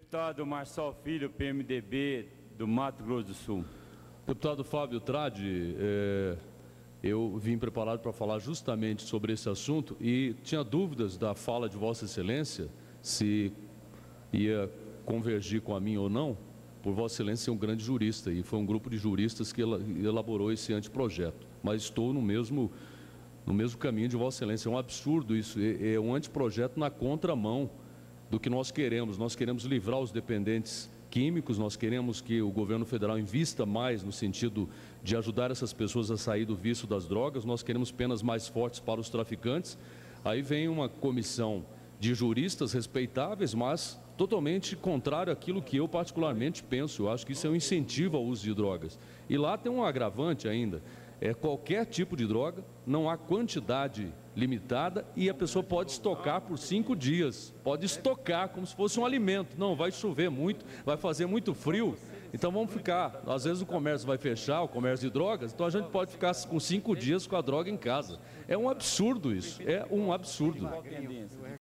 Deputado Marçal Filho, PMDB, do Mato Grosso do Sul. Deputado Fábio Tradi, eu vim preparado para falar justamente sobre esse assunto e tinha dúvidas da fala de Vossa Excelência, se ia convergir com a minha ou não, por Vossa Excelência ser um grande jurista, e foi um grupo de juristas que elaborou esse anteprojeto. Mas estou no mesmo caminho de Vossa Excelência. É um absurdo isso, é um anteprojeto na contramão do que nós queremos. Nós queremos livrar os dependentes químicos, nós queremos que o governo federal invista mais no sentido de ajudar essas pessoas a sair do vício das drogas, nós queremos penas mais fortes para os traficantes. Aí vem uma comissão de juristas respeitáveis, mas totalmente contrário àquilo que eu particularmente penso. Eu acho que isso é um incentivo ao uso de drogas. E lá tem um agravante ainda, qualquer tipo de droga, não há quantidade limitada e a pessoa pode estocar por 5 dias, pode estocar como se fosse um alimento. Não, vai chover muito, vai fazer muito frio, então vamos ficar, às vezes o comércio vai fechar, o comércio de drogas, então a gente pode ficar com 5 dias com a droga em casa. É um absurdo isso, é um absurdo.